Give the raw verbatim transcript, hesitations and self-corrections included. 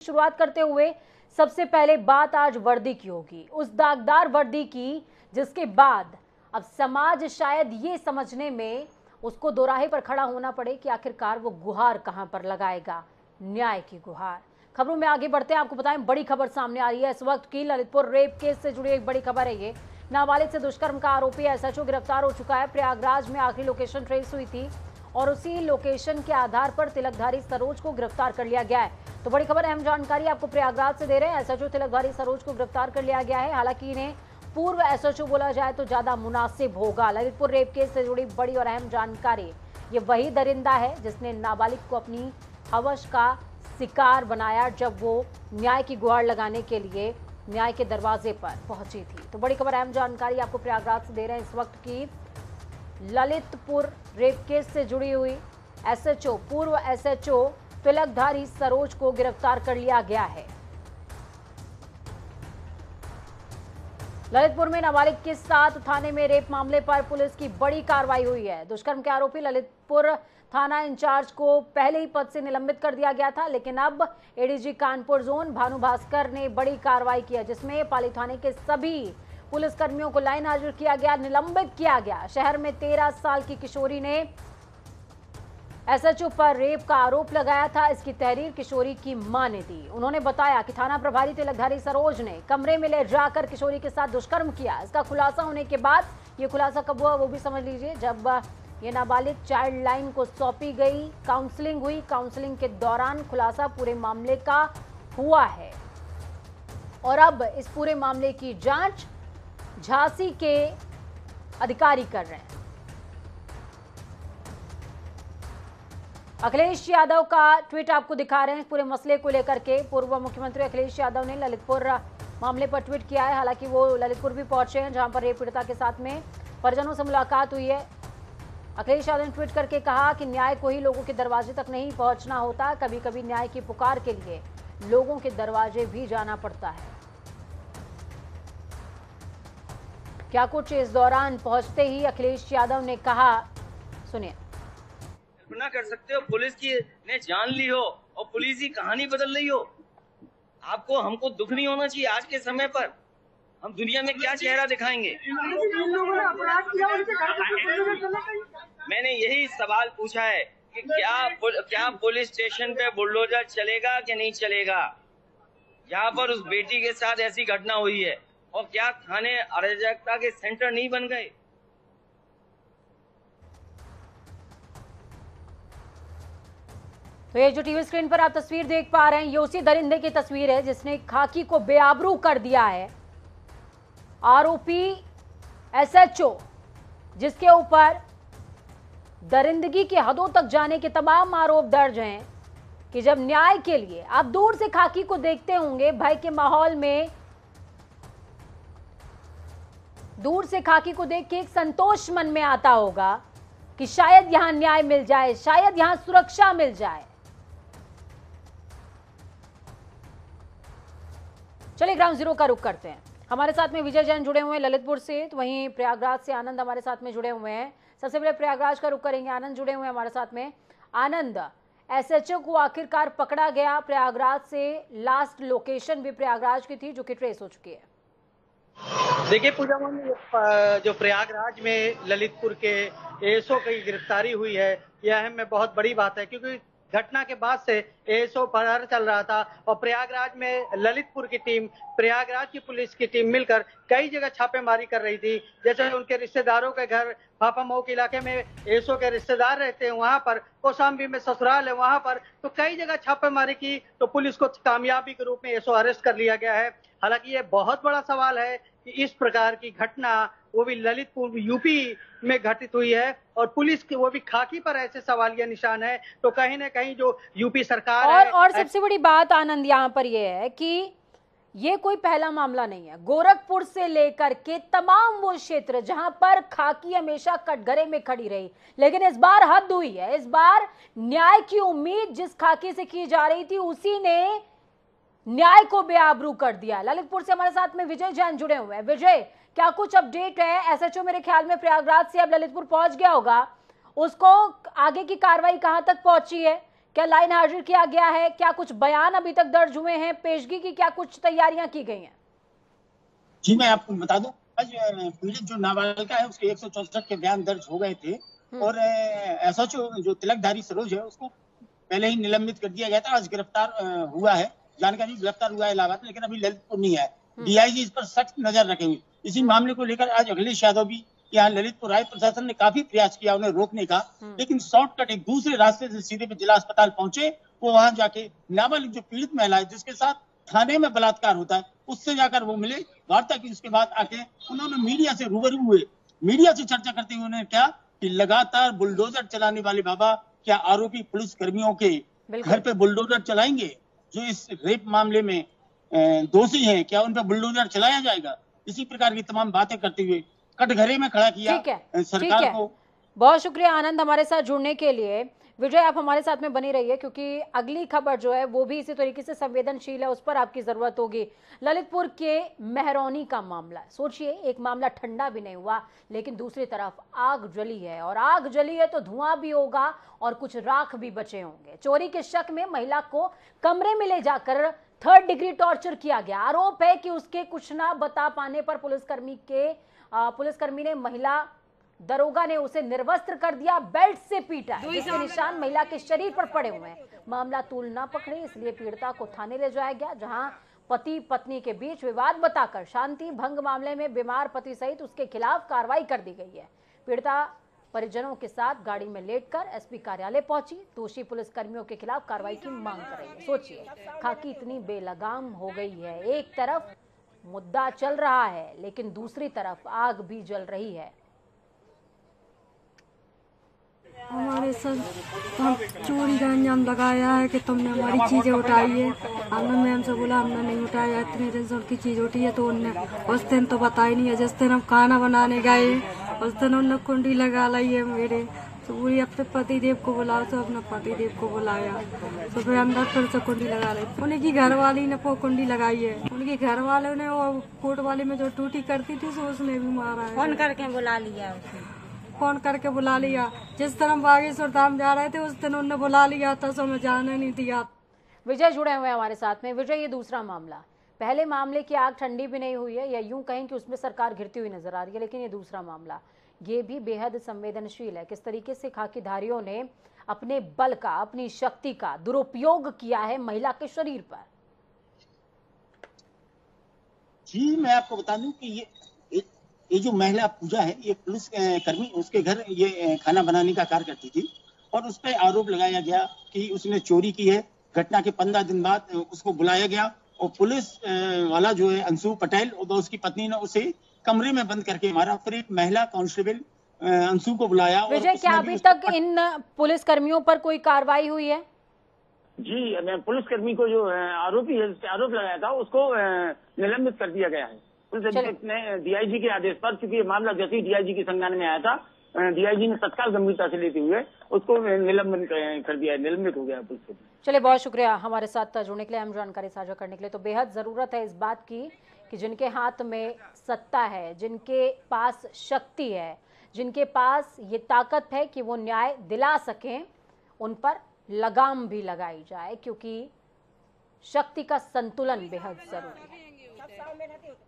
शुरुआत करते हुए सबसे पहले बात आज वर्दी की होगी, उस दागदार वर्दी की जिसके बाद अब समाज शायद ये समझने में उसको दोराहे पर खड़ा होना पड़े कि आखिरकार वो गुहार कहां पर लगाएगा, न्याय की गुहार। खबरों में आगे बढ़ते हैं, आपको बताएं बड़ी खबर सामने आ रही है इस वक्त की। ललितपुर रेप केस से जुड़ी एक बड़ी खबर है ये। नाबालिग से दुष्कर्म का आरोपी एसएचओ गिरफ्तार हो चुका है। प्रयागराज में आखिरी लोकेशन ट्रेस हुई थी और उसी लोकेशन के आधार पर तिलकधारी सरोज को गिरफ्तार कर लिया गया है। तो बड़ी खबर, अहम जानकारी आपको प्रयागराज से दे रहे हैं। एसएचओ तिलकधारी सरोज को गिरफ्तार कर लिया गया है। हालांकि इन्हें पूर्व एसएचओ बोला जाए तो ज्यादा मुनासिब होगा। ललितपुर रेप केस से जुड़ी बड़ी और अहम जानकारी, ये वही दरिंदा है जिसने नाबालिग को अपनी हवस का शिकार बनाया जब वो न्याय की गुहार लगाने के लिए न्याय के दरवाजे पर पहुंची थी। तो बड़ी खबर, अहम जानकारी आपको प्रयागराज से दे रहे हैं इस वक्त की। ललितपुर रेप केस से जुड़ी हुई एसएचओ पूर्व एसएचओ तिलकधारी सरोज को गिरफ्तार कर लिया गया है। ललितपुर में नाबालिग के साथ थाने में रेप मामले पर पुलिस की बड़ी कार्रवाई हुई है। दुष्कर्म के आरोपी ललितपुर थाना इंचार्ज को पहले ही पद से निलंबित कर दिया गया था, लेकिन अब एडीजी कानपुर जोन भानु भास्कर ने बड़ी कार्रवाई की है, जिसमें पाली थाने के सभी पुलिसकर्मियों को लाइन हाजिर किया गया, निलंबित किया गया। शहर में तेरह साल की किशोरी ने एसएचओ पर रेप का आरोप लगाया था। इसकी तहरीर किशोरी की मां ने दी। उन्होंने बताया कि थाना प्रभारी तिलकधारी सरोज ने कमरे में ले जाकर किशोरी के साथ दुष्कर्म किया। इसका खुलासा होने के बाद, ये खुलासा कब हुआ वो भी समझ लीजिए, जब ये नाबालिग चाइल्ड लाइन को सौंपी गई, काउंसलिंग हुई। काउंसलिंग के दौरान खुलासा पूरे मामले का हुआ है और अब इस पूरे मामले की जांच झांसी के अधिकारी कर रहे हैं। अखिलेश यादव का ट्वीट आपको दिखा रहे हैं पूरे मसले को लेकर के। पूर्व मुख्यमंत्री अखिलेश यादव ने ललितपुर मामले पर ट्वीट किया है। हालांकि वो ललितपुर भी पहुंचे हैं, जहां पर रेप पीड़िता के साथ में परिजनों से मुलाकात हुई है। अखिलेश यादव ने ट्वीट करके कहा कि न्याय को ही लोगों के दरवाजे तक नहीं पहुंचना होता, कभी कभी न्याय की पुकार के लिए लोगों के दरवाजे भी जाना पड़ता है। क्या कुछ इस दौरान पहुंचते ही अखिलेश यादव ने कहा, सुनिए। कल्पना कर सकते हो पुलिस की ने जान ली हो और पुलिस की कहानी बदल रही हो। आपको हमको दुख नहीं होना चाहिए आज के समय पर? हम दुनिया में क्या चेहरा दिखाएंगे? मैंने यही सवाल पूछा है कि क्या क्या पुलिस स्टेशन पे बुलडोजर चलेगा कि नहीं चलेगा? यहाँ पर उस बेटी के साथ ऐसी घटना हुई है और क्या थाने अराजकता के सेंटर नहीं बन गए? तो ये जो टीवी स्क्रीन पर आप तस्वीर देख पा रहे हैं, ये उसी दरिंदे की तस्वीर है जिसने खाकी को बेआबरू कर दिया है। आरोपी एसएचओ, जिसके ऊपर दरिंदगी की हदों तक जाने के तमाम आरोप दर्ज हैं, कि जब न्याय के लिए आप दूर से खाकी को देखते होंगे, भय के माहौल में दूर से खाकी को देख के एक संतोष मन में आता होगा कि शायद यहां न्याय मिल जाए, शायद यहां सुरक्षा मिल जाए। चलिए ग्राउंड जीरो का रुख करते हैं। हमारे साथ में विजय जैन जुड़े हुए हैं ललितपुर से, तो वहीं प्रयागराज से आनंद हमारे साथ में जुड़े हुए हैं। सबसे पहले प्रयागराज का रुख करेंगे। आनंद जुड़े हुए हैं हमारे साथ में। आनंद, एसएचओ को आखिरकार पकड़ा गया प्रयागराज से, लास्ट लोकेशन भी प्रयागराज की थी जो कि ट्रेस हो चुकी है। देखिए पूजा मैम, जो प्रयागराज में ललितपुर के एएसओ की गिरफ्तारी हुई है, यह अहम में बहुत बड़ी बात है, क्योंकि घटना के बाद से एएसओ फरार चल रहा था और प्रयागराज में ललितपुर की टीम, प्रयागराज की पुलिस की टीम मिलकर कई जगह छापेमारी कर रही थी। जैसे उनके रिश्तेदारों के घर फाफामऊ के इलाके में एएसओ के रिश्तेदार रहते हैं, वहां पर कौशाम्बी में ससुराल है, वहां पर तो कई जगह छापेमारी की, तो पुलिस को कामयाबी के रूप में एएसओ अरेस्ट कर लिया गया है। हालांकि ये बहुत बड़ा सवाल है कि इस प्रकार की घटना वो भी ललितपुर यूपी में घटित हुई है और पुलिस की वो भी खाकी पर ऐसे सवालिया निशान है, तो कहीं ना कहीं जो यूपी सरकार और, है। और सबसे बड़ी बात आनंद यहाँ पर ये है कि ये कोई पहला मामला नहीं है। गोरखपुर से लेकर के तमाम वो क्षेत्र जहां पर खाकी हमेशा कटघरे में खड़ी रही, लेकिन इस बार हद हुई है। इस बार न्याय की उम्मीद जिस खाकी से की जा रही थी, उसी ने न्याय को बेआबरू कर दिया। ललितपुर से हमारे साथ में विजय जैन जुड़े हुए हैं। विजय, क्या कुछ अपडेट है? एसएचओ मेरे ख्याल में प्रयागराज से अब ललितपुर पहुंच गया होगा, उसको आगे की कार्रवाई कहां तक पहुंची है? क्या लाइन हाजिर किया गया है? क्या कुछ बयान अभी तक दर्ज हुए हैं? पेशगी की क्या कुछ तैयारियां की गई हैं? जी मैं आपको बता दूं, आज पीड़ित जो नाबालिका है उसके एक सौ चौसठ के बयान दर्ज हो गए थे और एसएचओ जो तिलकधारी सरोज है उसको पहले ही निलंबित कर दिया गया था। आज गिरफ्तार हुआ है, जानकारी गिरफ्तार हुआ है इलाहाबाद, लेकिन अभी ललितपुर नहीं है। डीआईजी इस पर सख्त नजर रखेंगे। इसी मामले को लेकर आज अखिलेश यादव भी यहाँ ललितपुर आए। प्रशासन ने काफी प्रयास किया उन्हें रोकने का, लेकिन शॉर्टकट एक दूसरे रास्ते से सीधे जिला अस्पताल पहुंचे। वो वहां जाके नाबालिग जो पीड़ित महिला है जिसके साथ थाने में बलात्कार होता है उससे जाकर वो मिले, वार्ता की। उसके बाद आके उन्होंने मीडिया से रूबरू हुए। मीडिया से चर्चा करते हुए उन्होंने क्या कि लगातार बुलडोजर चलाने वाले बाबा क्या आरोपी पुलिस कर्मियों के घर पे बुलडोजर चलाएंगे? जो इस रेप मामले में दोषी हैं क्या उन पर बुलडोजर चलाया जाएगा? इसी प्रकार की तमाम बातें करते हुए कटघरे में खड़ा किया सरकार को। बहुत शुक्रिया आनंद हमारे साथ जुड़ने के लिए। विजय, आप हमारे साथ में बनी रहिए क्योंकि अगली खबर जो है वो भी इसी तरीके से संवेदनशील है, उस पर आपकी जरूरत होगी। ललितपुर के मेहरौनी का मामला, सोचिए एक मामला ठंडा भी नहीं हुआ लेकिन दूसरी तरफ आग जली है, और आग जली है तो धुआं भी होगा और कुछ राख भी बचे होंगे। चोरी के शक में महिला को कमरे में ले जाकर थर्ड डिग्री टॉर्चर किया गया। आरोप है कि उसके कुछ ना बता पाने पर पुलिसकर्मी के पुलिसकर्मी ने महिला दरोगा ने उसे निर्वस्त्र कर दिया, बेल्ट से पीटा, जिसके निशान महिला के शरीर पर पड़े हुए हैं। मामला तूल ना पकड़े इसलिए पीड़िता को थाने ले जाया गया, जहां पति पत्नी के बीच विवाद बताकर शांति भंग मामले में बीमार पति सहित उसके खिलाफ कार्रवाई कर दी गई है। पीड़िता परिजनों के साथ गाड़ी में लेटकर एसपी कार्यालय पहुंची, दोषी पुलिस कर्मियों के खिलाफ कार्रवाई की मांग कर रही है। सोचिए खाकी इतनी बेलगाम हो गई है, एक तरफ मुद्दा चल रहा है लेकिन दूसरी तरफ आग भी जल रही है। हमारे सर हम चोरी का अंजाम लगाया है कि तुमने हमारी चीजें उठाई है। हमने मैम से बोला हमने नहीं उठाया, इतने दिन से उनकी चीज उठी है तो उनने उस दिन तो बताई नहीं है। जिस दिन हम खाना बनाने गए उस दिन उनने कुंडी लगा ली है मेरे, तो पूरी अपने पति देव को बुलाया, तो अपने पति देव को बुलाया तो फिर अंदर फिर से कुंडी लगा ली। उनकी घरवाली ने वो कुंडी लगाई है, उनके घर वालों ने वो कोर्ट वाले में जो टूटी करती थी सो उसने भी मारा है। फोन करके बुला लिया, फोन करके बुला लिया। जिस दिन हम बागेश्वर धाम जा रहे थे उस दिन उन्होंने बुला लिया था, सो हमें जाने नहीं दिया। विजय जुड़े हुए हमारे साथ में। विजय, ये दूसरा मामला, पहले मामले की आग ठंडी भी नहीं हुई है या यूं कहें कि उसमें सरकार घिरती हुई नजर आ रही है, लेकिन ये दूसरा मामला ये भी बेहद संवेदनशील है। किस तरीके से खाकीधारियों ने अपने बल का, अपनी शक्ति का दुरुपयोग किया है महिला के शरीर पर। जी मैं आपको बता दूं कि ये ये जो महिला पूजा है ये पुलिस कर्मी उसके घर ये खाना बनाने का कार्य करती थी और उस पर आरोप लगाया गया कि उसने चोरी की है। घटना के पंद्रह दिन बाद उसको बुलाया गया और पुलिस वाला जो है अंशु पटेल और उसकी पत्नी ने उसे कमरे में बंद करके मारा। फिर एक महिला कांस्टेबल अंशु को बुलाया। विजय, क्या अभी तक इन पुलिस कर्मियों पर कोई कार्रवाई हुई है? जी पुलिसकर्मी को जो आरोपी है आरोप लगाया था उसको निलंबित कर दिया गया है पुलिस अधीक्षक ने डीआईजी के आदेश पर। चूंकि ये मामला जैसे ही डीआईजी के संज्ञान में आया था डीआईजी ने तत्काल गंभीरता से लेते हुए उसको निलंबित कर दिया, निलंबित हो गया पुलिस। चलिए, बहुत शुक्रिया हमारे साथ जुड़ने के लिए, हम जानकारी साझा करने के लिए। तो बेहद जरूरत है इस बात की कि जिनके हाथ में सत्ता है, जिनके पास शक्ति है, जिनके पास ये ताकत है कि वो न्याय दिला सकें, उन पर लगाम भी लगाई जाए, क्योंकि शक्ति का संतुलन बेहद जरूरी है।